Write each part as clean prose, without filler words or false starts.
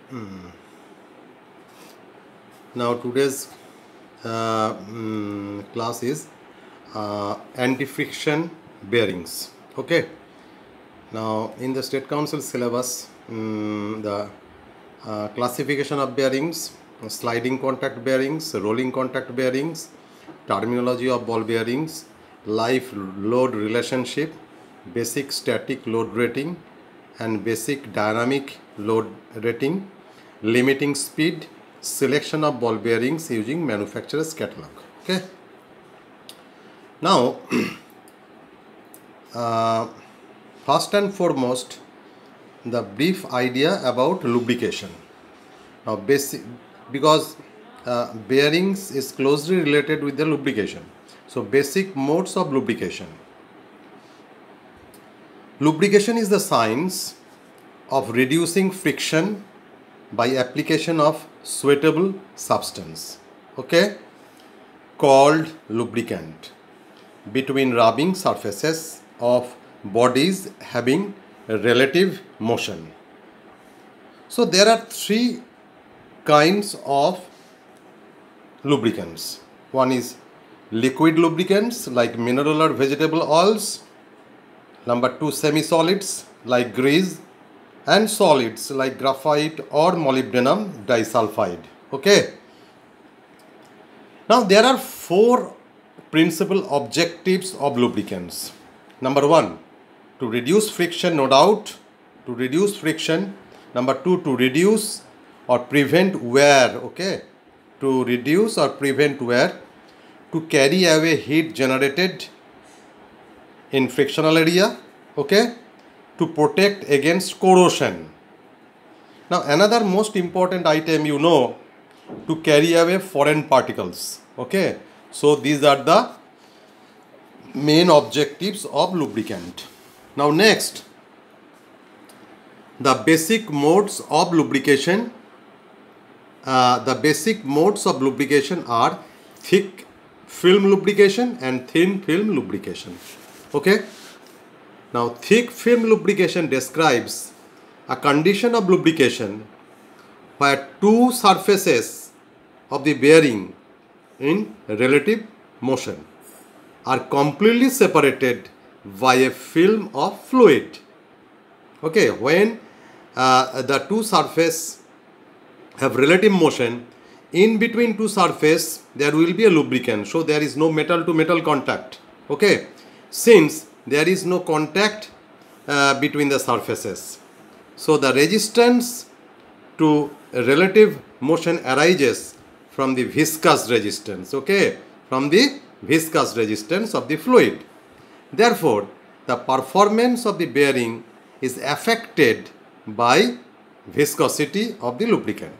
Now today's class is anti-friction bearings. Okay. Now in the State Council syllabus, the classification of bearings, sliding contact bearings, rolling contact bearings, terminology of ball bearings, life load relationship, basic static load rating and basic dynamic load rating, limiting speed, selection of ball bearings using manufacturer's catalog. Okay. Now first and foremost, the brief idea about lubrication. Now because bearings is closely related with the lubrication. So basic modes of lubrication. Lubrication is the science of reducing friction by application of suitable substance, okay, called lubricant, between rubbing surfaces of bodies having relative motion. So there are three kinds of lubricants. One is liquid lubricants like mineral or vegetable oils. Number two, semi-solids like grease, and solids like graphite or molybdenum disulfide. Okay. Now there are four principal objectives of lubricants. Number one, to reduce friction, no doubt, to reduce friction. Number two, to reduce or prevent wear, okay, to reduce or prevent wear, to carry away heat generated in frictional area, okay, to protect against corrosion. Now another most important item, to carry away foreign particles, okay. So these are the main objectives of lubricant. Now next, the basic modes of lubrication. The basic modes of lubrication are thick film lubrication and thin film lubrication. Okay. Now thick film lubrication describes a condition of lubrication where two surfaces of the bearing in relative motion are completely separated by a film of fluid. Okay, when the two surfaces have relative motion, in between two surfaces there will be a lubricant. So there is no metal to metal contact. Okay, since there is no contact between the surfaces, so the resistance to relative motion arises from the viscous resistance, okay, from the viscous resistance of the fluid. Therefore, the performance of the bearing is affected by viscosity of the lubricant.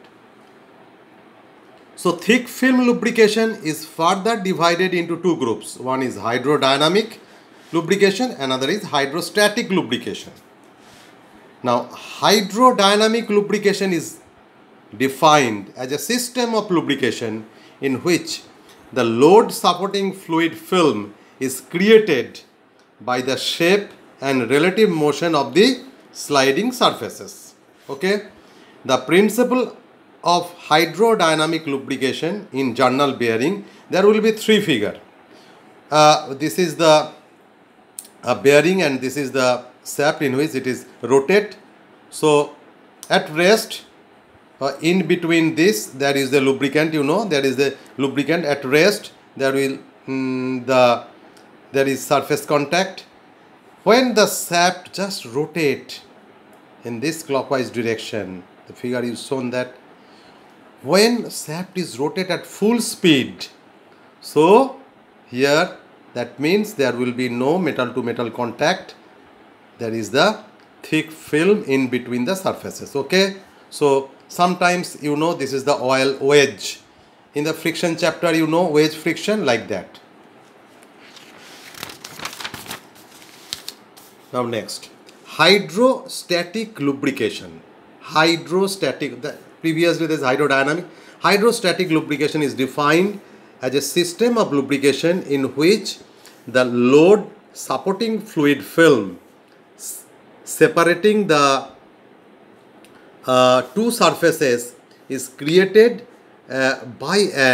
So thick film lubrication is further divided into two groups. One is hydrodynamic lubrication, another is hydrostatic lubrication. Now hydrodynamic lubrication is defined as a system of lubrication in which the load supporting fluid film is created by the shape and relative motion of the sliding surfaces. Okay, the principle of hydrodynamic lubrication in journal bearing, there will be three figures. This is the bearing and this is the shaft in which it is rotate. So at rest, in between this there is the lubricant, there is the lubricant. At rest there will there is surface contact. When the shaft just rotate in this clockwise direction, the figure is shown that when shaft is rotate at full speed, so here that means there will be no metal to metal contact. There is the thick film in between the surfaces. Okay, so sometimes this is the oil wedge. In the friction chapter, wedge friction, like that. Now next, hydrostatic lubrication. Hydrostatic, previously there is hydrodynamic. Hydrostatic lubrication is defined as a system of lubrication in which the load supporting fluid film separating the two surfaces is created by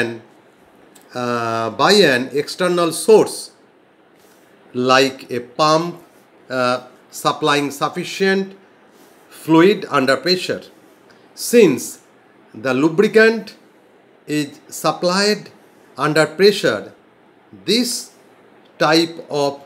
an external source like a pump supplying sufficient fluid under pressure. Since the lubricant is supplied under pressure, this type of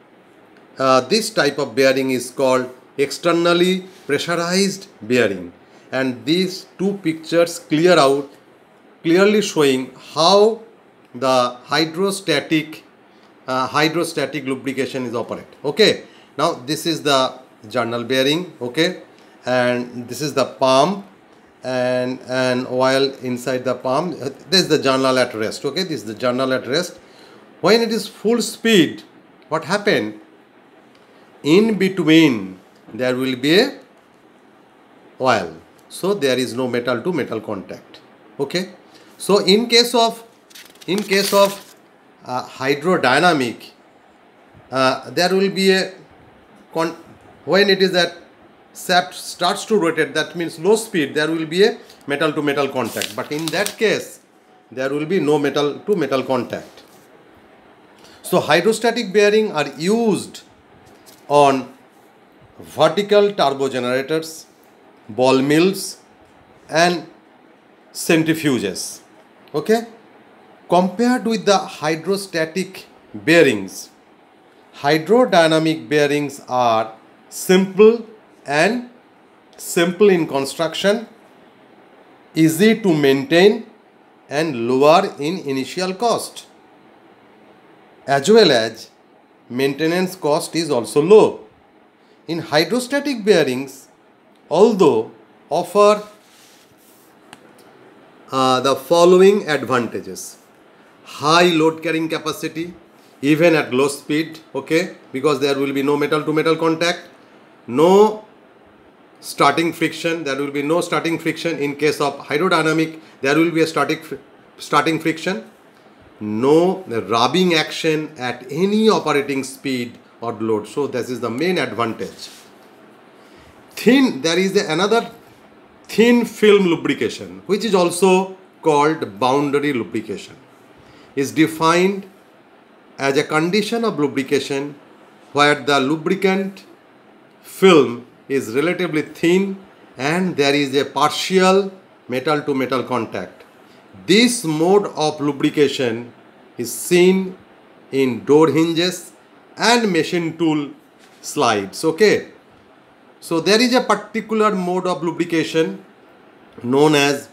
bearing is called externally pressurized bearing, and these two pictures clearly showing how the hydrostatic lubrication is operate. Okay, now this is the journal bearing. Okay, and this is the pump, and oil inside the pump. This is the journal at rest. Okay, this is the journal at rest. When it is full speed, what happen? In between there will be a oil, so there is no metal to metal contact. Okay, so in case of hydrodynamic, there will be a when it is at shaft starts to rotate, that means low speed, there will be a metal to metal contact, but in that case there will be no metal to metal contact. So hydrostatic bearing are used on vertical turbo generators, ball mills and centrifuges. Okay, compared with the hydrostatic bearings, hydrodynamic bearings are simple in construction, easy to maintain and lower in initial cost, as well as maintenance cost is also low. In hydrostatic bearings, although offer the following advantages: high load carrying capacity even at low speed, okay, because there will be no metal to metal contact, no starting friction, there will be no starting friction. In case of hydrodynamic, there will be a starting friction, no rubbing action at any operating speed or load. So this is the main advantage. There is another thin film lubrication, which is also called boundary lubrication, is defined as a condition of lubrication where the lubricant film is relatively thin and there is a partial metal to metal contact. This mode of lubrication is seen in door hinges and machine tool slides. Okay, so there is a particular mode of lubrication known as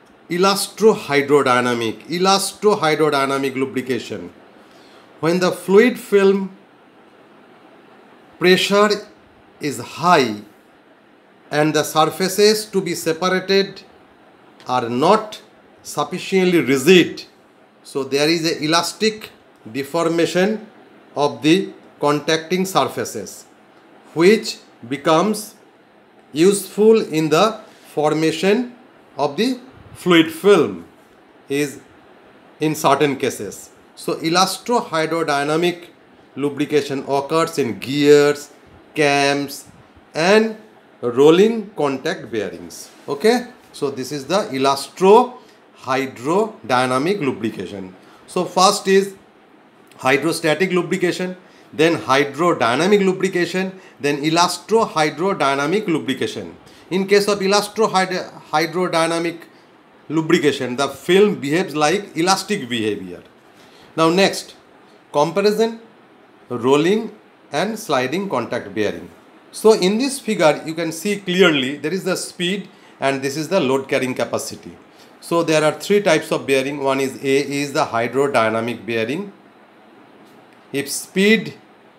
elastrohydrodynamic lubrication. When the fluid film pressure is high and the surfaces to be separated are not sufficiently rigid, so there is a elastic deformation of the contacting surfaces, which becomes useful in the formation of the fluid film is in certain cases. So elastrohydrodynamic lubrication occurs in gears, cams and rolling contact bearings. Okay, so this is the elastrohydrodynamic lubrication. So first is hydrostatic lubrication, then hydrodynamic lubrication, then elastrohydrodynamic lubrication. In case of elastrohydrodynamic lubrication, the film behaves like elastic behavior. Now next, comparison, rolling and sliding contact bearing. So in this figure you can see clearly there is the speed and this is the load carrying capacity. So there are three types of bearing. One is the hydrodynamic bearing. If speed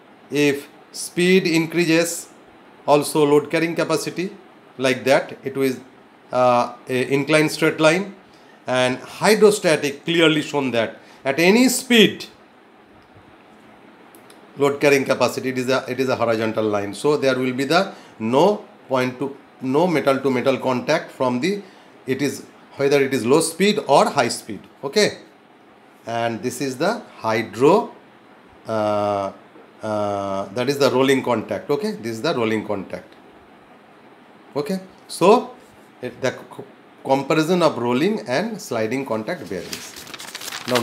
increases, also load carrying capacity, like that it is a inclined straight line. And hydrostatic, clearly shown that at any speed load carrying capacity it is a horizontal line, so there will be the no metal to metal contact from the whether it is low speed or high speed. Okay, and this is the that is the rolling contact. Okay, this is the rolling contact. Okay, so the comparison of rolling and sliding contact bearings. Now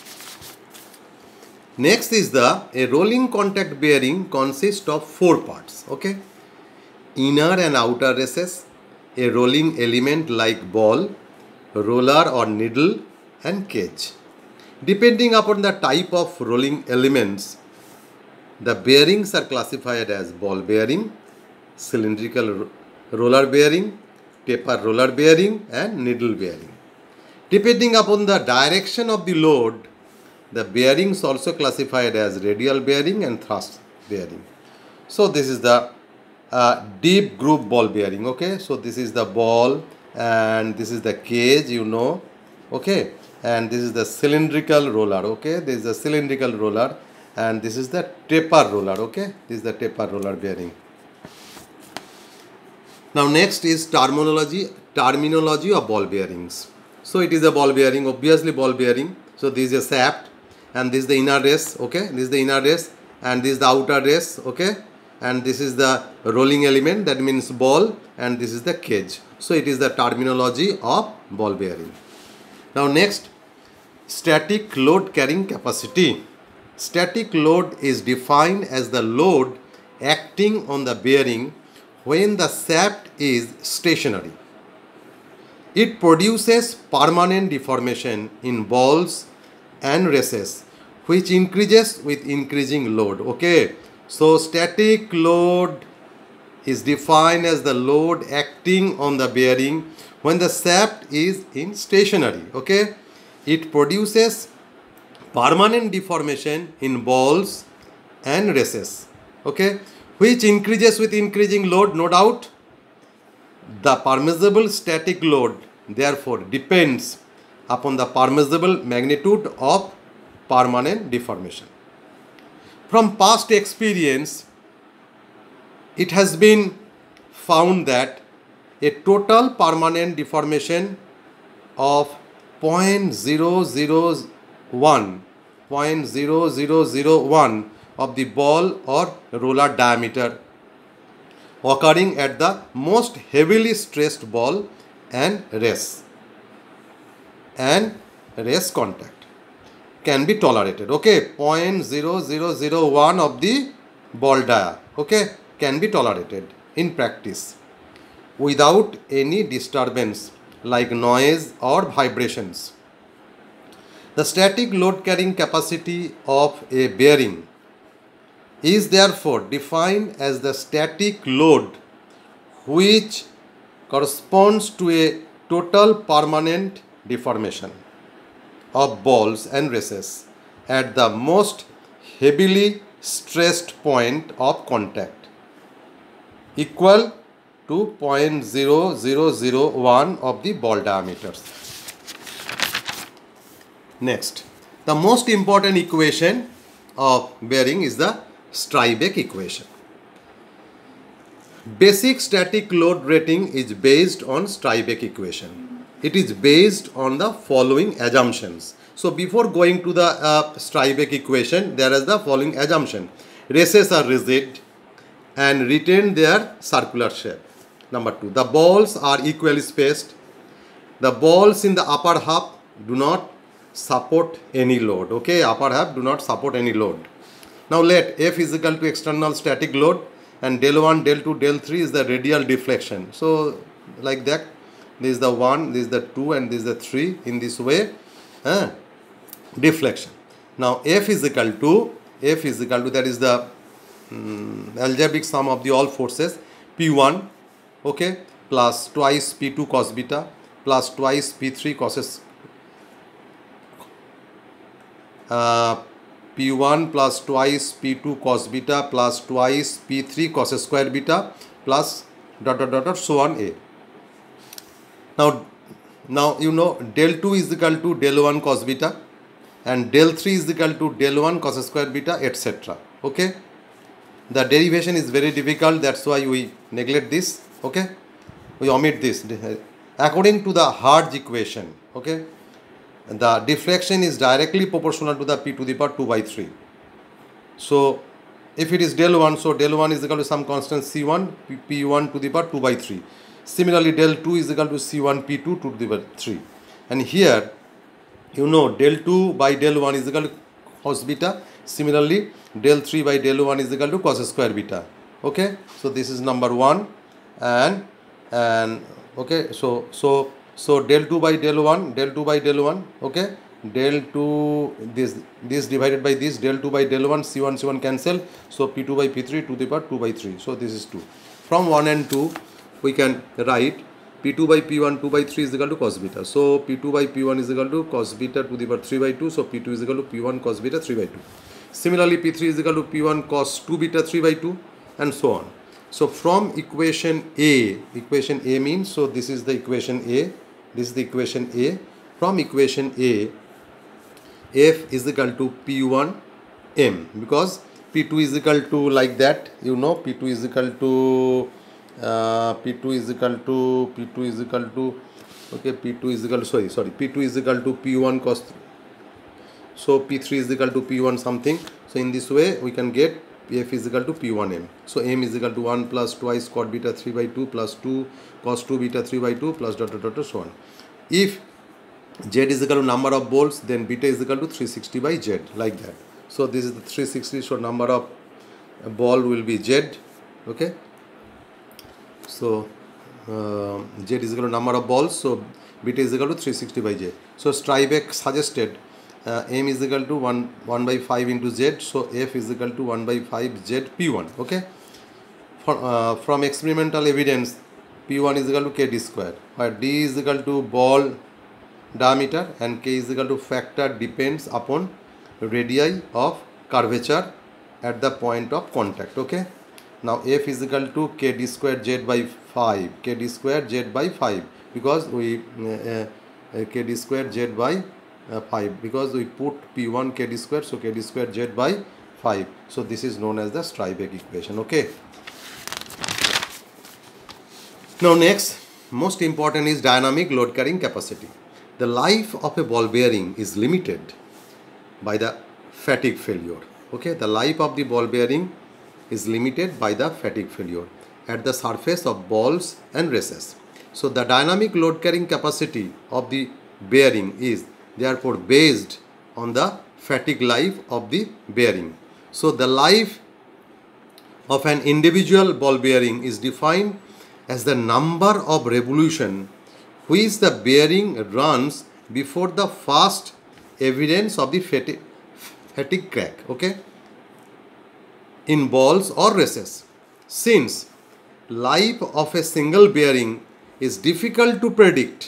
next is a rolling contact bearing consists of 4 parts. Okay, inner and outer races, a rolling element like ball, roller or needle, and cage. Depending upon the type of rolling elements, the bearings are classified as ball bearing, cylindrical roller bearing, taper roller bearing, and needle bearing. Depending upon the direction of the load, the bearings also classified as radial bearing and thrust bearing. So this is the deep groove ball bearing. Okay, so this is the ball and this is the cage, you know. Okay, and this is the cylindrical roller. Okay, this is the cylindrical roller and this is the taper roller. Okay, this is the taper roller bearing. Now next is terminology of ball bearings. So it is a ball bearing, obviously ball bearing. So this is a shaft and this is the inner race. Okay, this is the inner race and this is the outer race. Okay, and this is the rolling element, that means ball, and this is the cage. So it is the terminology of ball bearing. Now next, static load carrying capacity. Static load is defined as the load acting on the bearing when the shaft is stationary. It produces permanent deformation in balls and races, which increases with increasing load. Okay, so static load is defined as the load acting on the bearing when the shaft is in stationary. Okay, it produces permanent deformation in balls and races. Okay, which increases with increasing load, no doubt. The permissible static load therefore depends upon the permissible magnitude of permanent deformation. From past experience, it has been found that a total permanent deformation of 0.0001 of the ball or roller diameter occurring at the most heavily stressed ball and race contact can be tolerated. Okay, 0.0001 of the ball dia, okay, can be tolerated in practice without any disturbance like noise or vibrations. The static load carrying capacity of a bearing is therefore defined as the static load which corresponds to a total permanent deformation of balls and races at the most heavily stressed point of contact, equal to 0.0001 of the ball diameters. Next, the most important equation of bearing is the Strybeck equation. Basic static load rating is based on Strybeck equation. It is based on the following assumptions. So before going to the Strybeck equation, there is the following assumption. Races are rigid and retain their circular shape. Number 2, the balls are equally spaced. The balls in the upper half do not support any load. Okay, upper half do not support any load. Now let F is equal to external static load and del 1, del 2, del 3 is the radial deflection. So like that, this is the 1, this is the 2 and this is the 3 in this way. Deflection. Now F is equal to that is the algebraic sum of the all forces P1, okay, plus twice P2 cos beta plus twice P3 cos P1 plus twice P2 cos beta plus twice P3 cos square beta plus ... so on A. Now you know del 2 is equal to del 1 cos beta and del 3 is equal to del 1 cos square beta, etc. Okay, the derivation is very difficult, that's why we neglect this. Okay, we omit this. According to the Hertz equation, okay, the deflection is directly proportional to the P to the power 2 by 3. So if it is del 1, so del 1 is equal to some constant C1 P1 to the power 2 by 3. Similarly, del 2 is equal to C1 P2 to the power 3. And here, you know, del 2 by del 1 is equal to cos beta. Similarly, del 3 by del 1 is equal to cos square beta. Okay, so this is number 1. And okay, so del 2 by del 1, okay, del 2, this divided by this, del 2 by del 1, C1 cancel, so P2 by P3 to the power 2 by 3, so this is 2. From 1 and 2 we can write P2 by P1 2 by 3 is equal to cos beta, so P2 by P1 is equal to cos beta to the power 3 by 2, so P2 is equal to P1 cos beta 3 by 2. Similarly, P3 is equal to P1 cos 2 beta 3 by 2, and so on. So from equation A means, so this is the equation A, this is the equation A. From equation A, F is equal to P1 M, because P2 is equal to, like that, you know, P2 is equal to P2 is equal to P1 cos, so P3 is equal to P1 something. So in this way we can get F is equal to P1M. So M is equal to 1 plus twice cot beta 3 by 2 plus 2 cos 2 beta 3 by 2 plus dot dot dot so on. If Z is equal to number of bolts, then beta is equal to 360 by Z, like that. So this is the 360, so number of ball will be Z. Okay, so Z is equal to number of balls, so beta is equal to 360 by Z. So Strybeck suggested M is equal to 1 by 5 into Z, so F is equal to 1 by 5 Z P1. Okay, from experimental evidence, P1 is equal to K D square, where D is equal to ball diameter and K is equal to factor depends upon radii of curvature at the point of contact. Okay, now F is equal to K D square Z by 5, K D square Z by 5, because we K D square Z by 5, because we put P1 K D square, so K D square Z by 5. So this is known as the Strybeck equation. Okay, now next, most important is dynamic load carrying capacity. The life of a ball bearing is limited by the fatigue failure. Okay, the life of the ball bearing is limited by the fatigue failure at the surface of balls and races. So the dynamic load carrying capacity of the bearing is therefore based on the fatigue life of the bearing. So the life of an individual ball bearing is defined as the number of revolution which the bearing runs before the first evidence of the fatigue crack. Okay, in balls or races. Since life of a single bearing is difficult to predict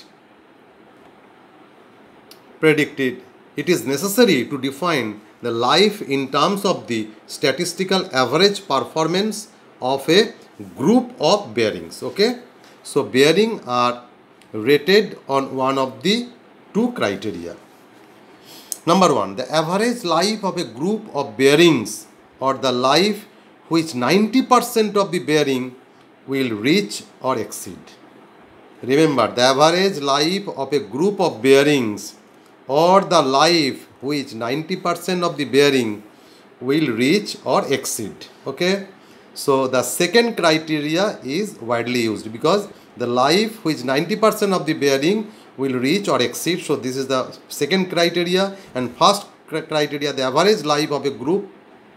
it is necessary to define the life in terms of the statistical average performance of a group of bearings. Okay, so bearings are rated on one of the two criteria. Number 1, the average life of a group of bearings, or the life which 90% of the bearing will reach or exceed. Remember, the average life of a group of bearings, or the life which 90% of the bearing will reach or exceed. Okay, so the second criteria is widely used, because the life which 90% of the bearing will reach or exceed, so this is the second criteria. And first criteria, the average life of a group,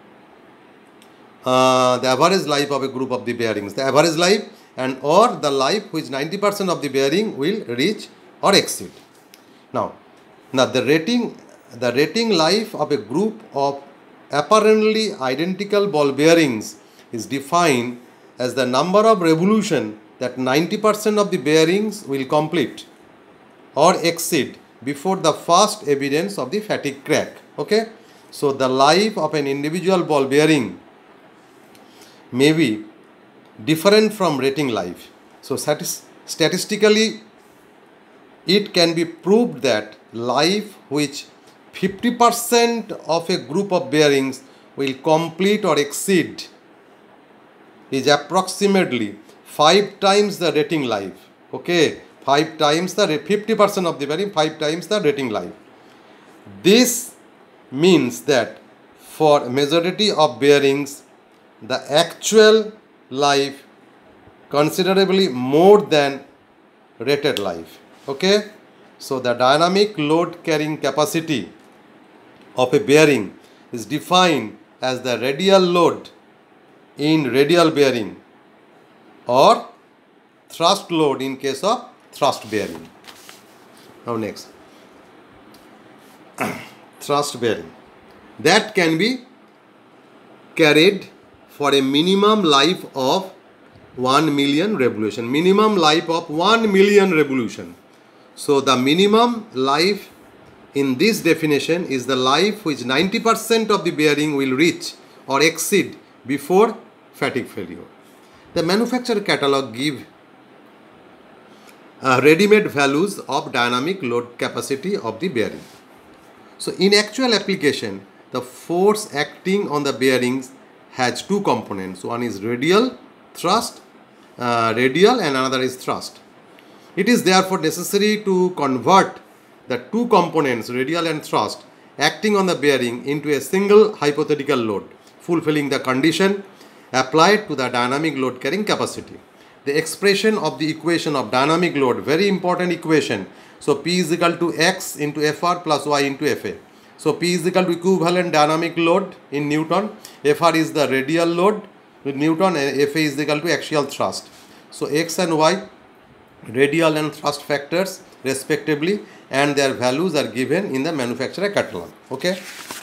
the average life of a group of the bearings, the average life, and or the life which 90% of the bearing will reach or exceed. Now the rating life of a group of apparently identical ball bearings is defined as the number of revolution that 90% of the bearings will complete or exceed before the first evidence of the fatigue crack. Okay, so the life of an individual ball bearing may be different from rating life. So statistically it can be proved that life which 50% of a group of bearings will complete or exceed is approximately 5 times the rating life. Okay, 5 times the 50% of the bearing, 5 times the rating life. This means that for majority of bearings, the actual life considerably more than rated life. Okay, so the dynamic load carrying capacity of a bearing is defined as the radial load in radial bearing or thrust load in case of thrust bearing. Now next, thrust bearing that can be carried for a minimum life of 1 million revolution. Minimum life of 1 million revolution. So the minimum life in this definition is the life which 90% of the bearing will reach or exceed before fatigue failure. The manufacturer catalog give ready-made values of dynamic load capacity of the bearing. So in actual application, the force acting on the bearings has two components. One is radial thrust, radial, and another is thrust. It is therefore necessary to convert the two components, radial and thrust, acting on the bearing into a single hypothetical load, fulfilling the condition applied to the dynamic load carrying capacity. The expression of the equation of dynamic load, very important equation. So P is equal to X into Fr plus Y into Fa. So P is equal to equivalent dynamic load in Newton. Fr is the radial load with Newton, and Fa is equal to axial thrust. So X and Y, radial and thrust factors respectively, and their values are given in the manufacturer catalog. Okay.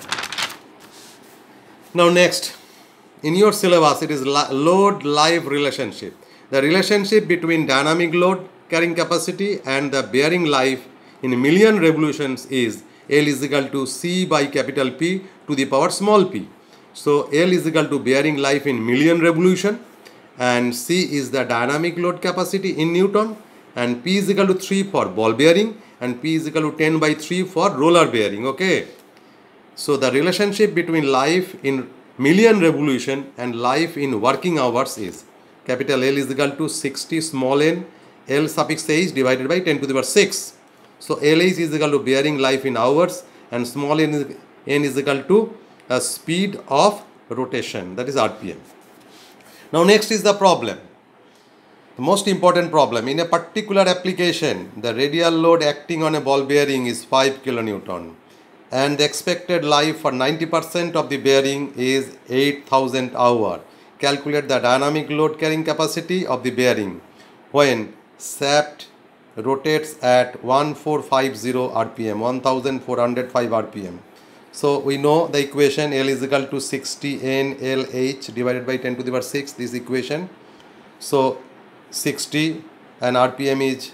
Now next, in your syllabus it is load-life relationship. The relationship between dynamic load carrying capacity and the bearing life in million revolutions is L is equal to C by capital P to the power small p. So L is equal to bearing life in million revolution, and C is the dynamic load capacity in Newton, and P is equal to 3 for ball bearing, and P is equal to 10 by 3 for roller bearing. Okay. So the relationship between life in million revolution and life in working hours is capital L is equal to 60 small n L suffix h divided by 10 to the power 6. So LH is equal to bearing life in hours, and small n is equal to a speed of rotation, that is RPM. Now next is the problem. The most important problem. In a particular application, the radial load acting on a ball bearing is 5 kilonewton, and the expected life for 90% of the bearing is 8000 hours. Calculate the dynamic load carrying capacity of the bearing when shaft rotates at 1450 rpm, 1405 rpm. So we know the equation L is equal to 60 n LH divided by 10 to the power 6, this equation. So 60 and rpm is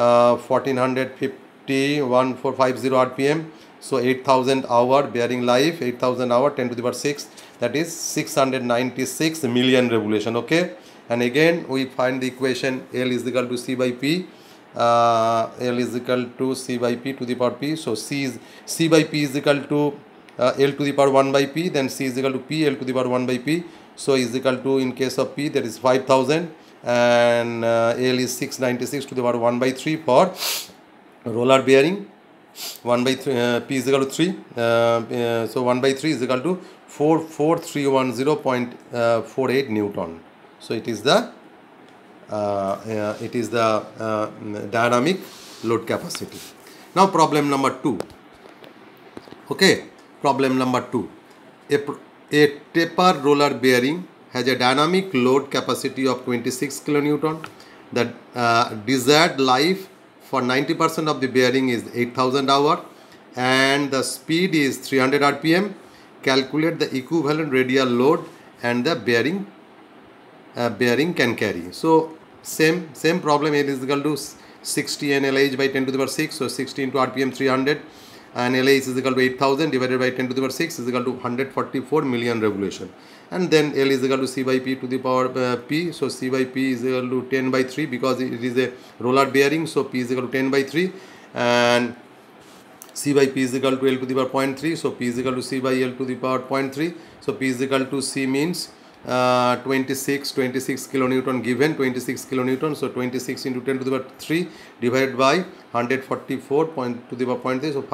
1450, 1450 rpm. So 8000 hour bearing life, 8000 hour 10 to the power 6, that is 696 million revolution. Okay, and again we find the equation L is equal to C by P. L is equal to C by P to the power P. So C by P is equal to L to the power 1 by P, then C is equal to P L to the power 1 by P. So is equal to, in case of P, that is 5000, and L is 696 to the power 1 by 3 for roller bearing. 1 by 3, P is equal to 3, so 1 by 3 is equal to 44310.48 Newton. So it is the dynamic load capacity. Now problem number 2. Okay, problem number 2. A taper roller bearing has a dynamic load capacity of 26 kilonewton. The desired life for 90% of the bearing is 8000 hours, and the speed is 300 rpm. Calculate the equivalent radial load and the bearing can carry. So same problem. It is equal to 60 n LH by 10 to the power 6. So 60 into rpm 300, and LH is equal to 8000 divided by 10 to the power 6 is equal to 144 million revolution. And then L is equal to C by P to the power P. So C by P is equal to 10 by 3 because it is a roller bearing. So P is equal to 10 by 3, and C by P is equal to L to the power 0.3. So P is equal to C by L to the power 0.3. So P is equal to C means 26 kilonewton given, 26 kilonewton. So 26 into 10 to the power 3 divided by 144 to the power 0.3. So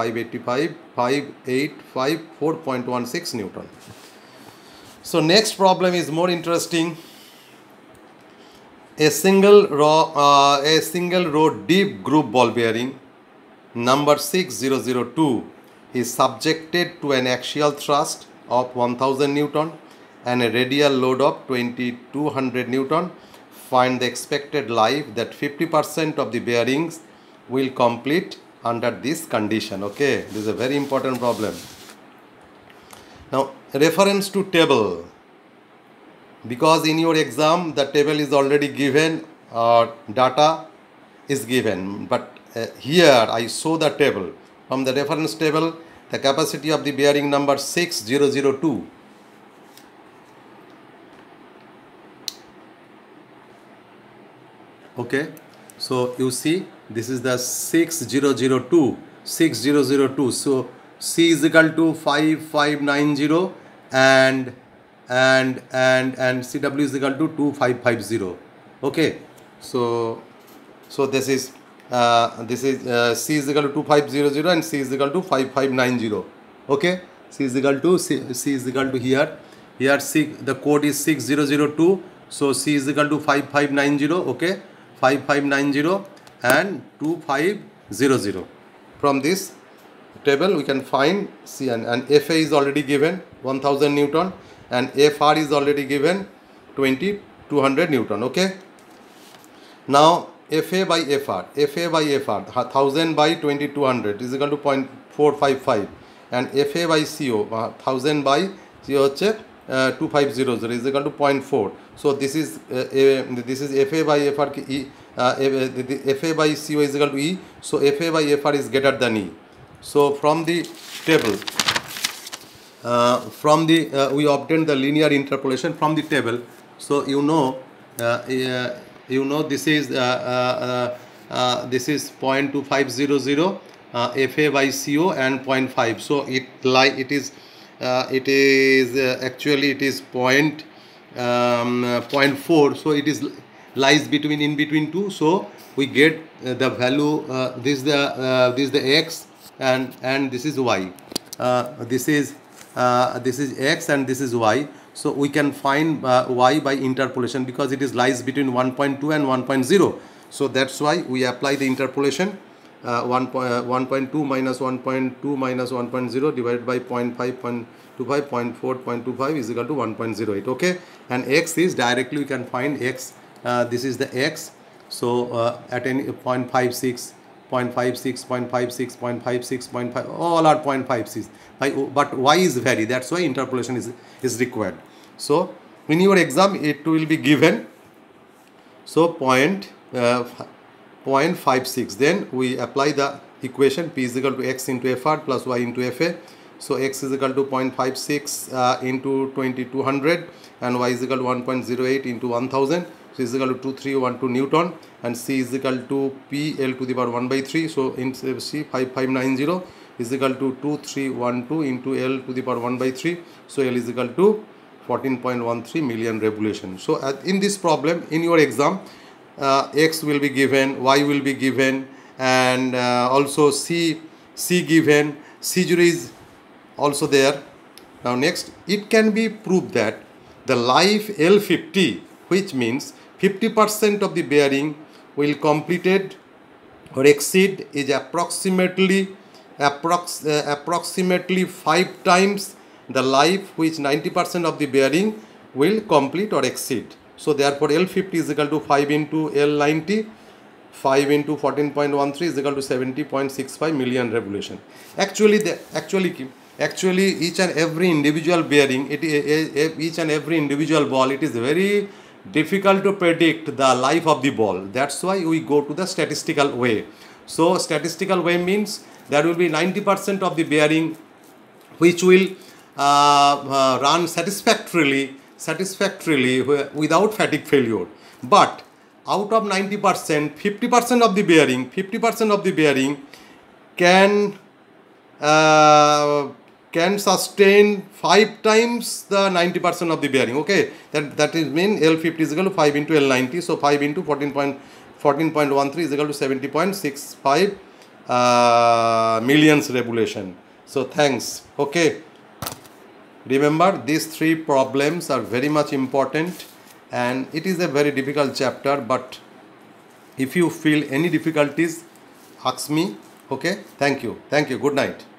584.16 Newton. So next problem is more interesting. A single row deep groove ball bearing number 6002 is subjected to an axial thrust of 1000 Newton and a radial load of 2200 Newton. Find the expected life that 50% of the bearings will complete under this condition. Okay, this is a very important problem. Now, reference to table, because in your exam the table is already given or data is given, but here I show the table. From the reference table, the capacity of the bearing number 6002. Okay, so you see this is the 6002. So C is equal to 5590 and CW is equal to 2550. Okay, so this is C is equal to 2500 and C is equal to 5590. Okay, C is equal to here C, the code is 6002, so C is equal to 5590. Okay, 5590 and 2500. From this table we can find C, and FA is already given 1000 Newton and FR is already given 2200 Newton. Okay, now FA by FR 1000 by 2200 is equal to 0.455 and FA by CO 1000 by CO 2500 is equal to 0.4. So this is FA by FR FA by CO is equal to E, so FA by FR is greater than E. So from the table, we obtained the linear interpolation from the table. So you know this is 0.2500 FA by CO and 0.5. So actually it is 0.4. So it is lies in between two. So we get the value. This is the X and this is Y. This is X and this is Y. So we can find Y by interpolation because it is lies between 1.2 and 1.0. So that's why we apply the interpolation. 1.2 minus 1.2 minus 1.0 divided by 0.5, 0.25, 0.4, 0.25 is equal to 1.08. Okay, and X is directly we can find X. This is the X. So at any 0.56, 0.56, 0.56, 0.56, 0.5, all are 0.56. But Y is vary. That's why interpolation is required. So in your exam it will be given. So 0.56. Then we apply the equation P is equal to X into FR plus Y into FA. So X is equal to 0.56 into 2200 and Y is equal to 1.08 into 1000. So is equal to 2312 Newton and C is equal to P L to the power 1 by 3. So in C 5590 is equal to 2312 into L to the power 1 by 3. So L is equal to 14.13 million revolution. So in this problem in your exam X will be given, Y will be given, and also C given, C0 is also there. Now next, it can be proved that the life L50, which means 50% of the bearing will completed or exceed, is approximately 5 times the life which 90% of the bearing will complete or exceed. So therefore L50 is equal to 5 into L90, 5 into 14.13 is equal to 70.65 million revolution. Actually each and every individual bearing, each and every individual ball, it is very difficult to predict the life of the ball. That's why we go to the statistical way. So statistical way means there will be 90% of the bearing which will run satisfactorily without fatigue failure. But out of 90%, 50% of the bearing can sustain 5 times the 90% of the bearing. Okay, that is mean L50 is equal to 5 into L90. So 5 into 14.13 is equal to 70.65 millions revolution. So thanks. Okay, remember these 3 problems are very much important, and it is a very difficult chapter, but if you feel any difficulties, ask me. Okay, thank you, good night.